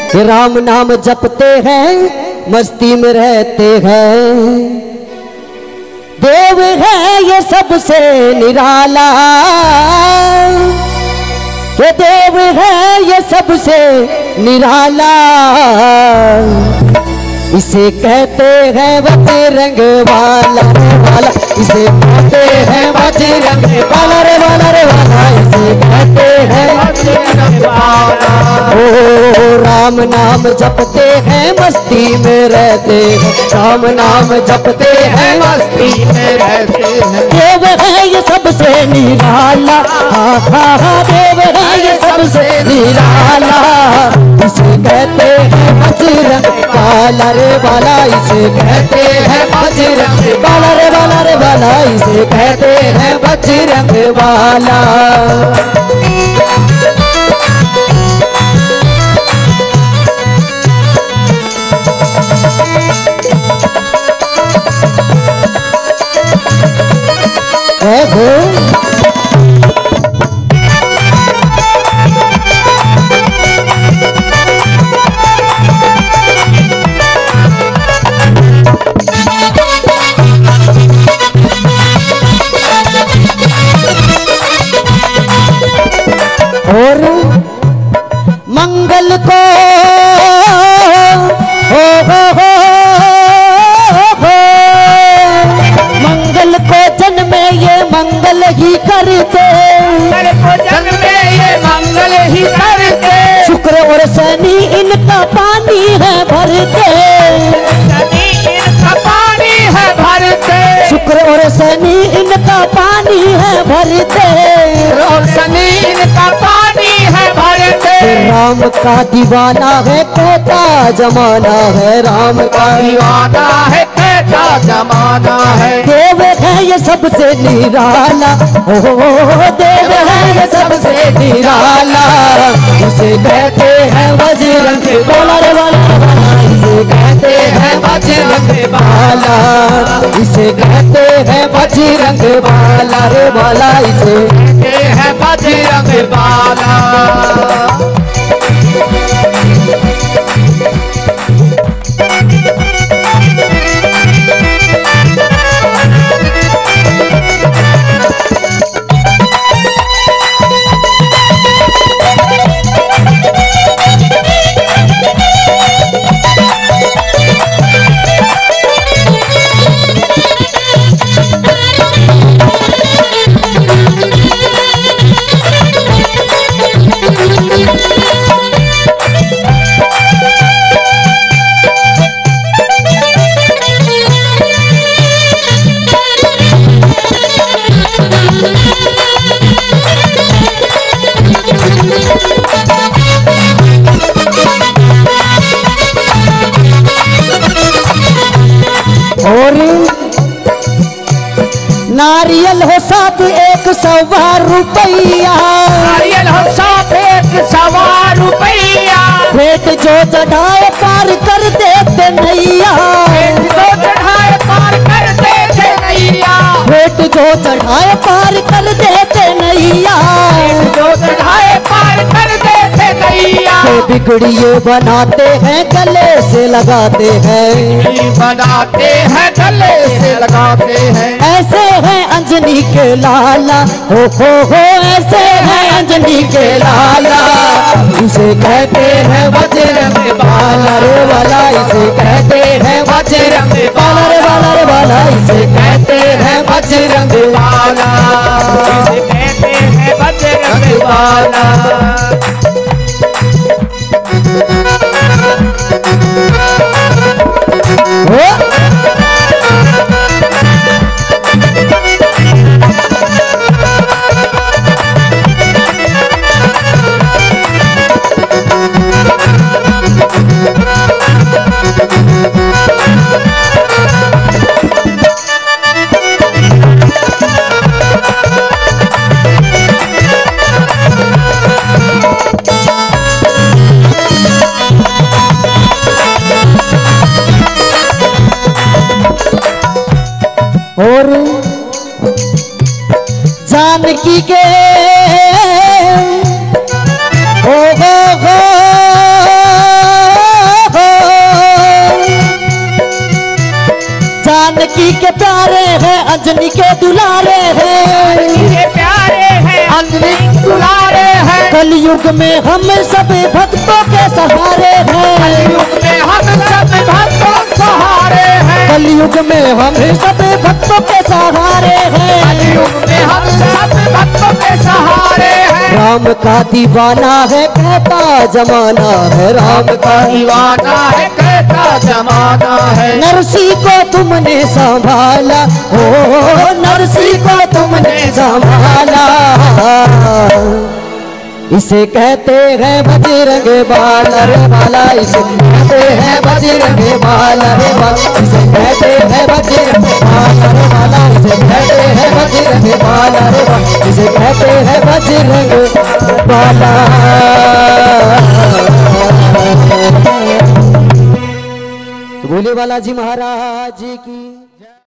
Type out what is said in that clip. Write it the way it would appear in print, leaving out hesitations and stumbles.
राम नाम जपते हैं मस्ती में रहते हैं। देव है ये सबसे निराला, ये देव है ये सबसे निराला। इसे कहते हैं बजरंग वाला रे वाला, इसे कहते हैं बजरंग वाला रे वाला रे वाला, इसे कहते हैं बजरंग वाला। ओ राम नाम जपते हैं मस्ती में रहते हैं, राम नाम जपते हैं मस्ती में रहते हैं। देव है ये सबसे निराला, हाँ हाँ हाँ देव है ये सबसे निराला। इसे कहते हैं बजरंग वाला रे वाला, इसे कहते हैं बजरंग वाला रे वाला रे वाला, इसे कहते हैं बजरंग वाला। और मंगल को हो मंगल को जन्मे ये मंगल ही करते, मंगल को जन्मे ये मंगल ही करते। शुक्र और शनि इनका पानी है भरते, शनि इनका पानी है भरते। शुक्र और शनि इनका पानी है भरते, और शनि इनका पानी है भरते। राम का दीवाना है कहता जमाना है, राम का दीवाना है कहता जमाना है। देव है ये सबसे निराला, ओ देव है ये सबसे निराला। इसे कहते हैं बजरंग वाला रे वाला, इसे कहते हैं बजरंग वाला, इसे कहते हैं बजरंग वाला रे वाला, इसे कहते हैं बजरंग वाला। और नारियल हो साथ 100 रुपया, नारियल हो साथ 100 रुपया। भेंट जो चढ़ाए पार कर देते नैया, भेंट जो चढ़ाए पार कर देते नैया, भेंट जो चढ़ाए पार कर देते नैया। जो चढ़ाए पार कर देते नैया। बिगड़िए बनाते हैं गले से लगाते हैं, बनाते हैं गले से लगाते हैं। ऐसे हैं अंजनी के लाला, हो ऐसे हैं अंजनी के लाला। इसे कहते हैं बजरंग वाला रे वाला, इसे कहते हैं बजरंग वाला रे वाला रे वाला, इसे कहते हैं बजरंग वाला, इसे कहते हैं बजरंग वाला। और जानकी के हो जानकी के प्यारे हैं, अंजनी के दुलारे हैं, ये प्यारे हैं, अंजनी दुलारे हैं। कलयुग में हम सब भक्तों के सहारे हैं, कलयुग में हम सब भक्तों सहारे हैं, कलयुग में हम सब भक्तों के सहारे हैं, कलयुग में हम सब भक्तों के सहारे हैं। राम का दीवाना है कहता जमाना है, राम का दीवाना है कहता जमाना है। नरसी को तुमने संभाला, ओ नरसी को तुमने संभाला, इसे कहते हैं बजरंग बाला रे बाला, इसे कहते हैं बजरंग बाला रे बाला, इसे कहते हैं बजरंग बाला रे बाला, इसे कहते हैं बजरंग बाला रे बाला, इसे कहते हैं बजरंग बाला। बोले बालाजी महाराज की।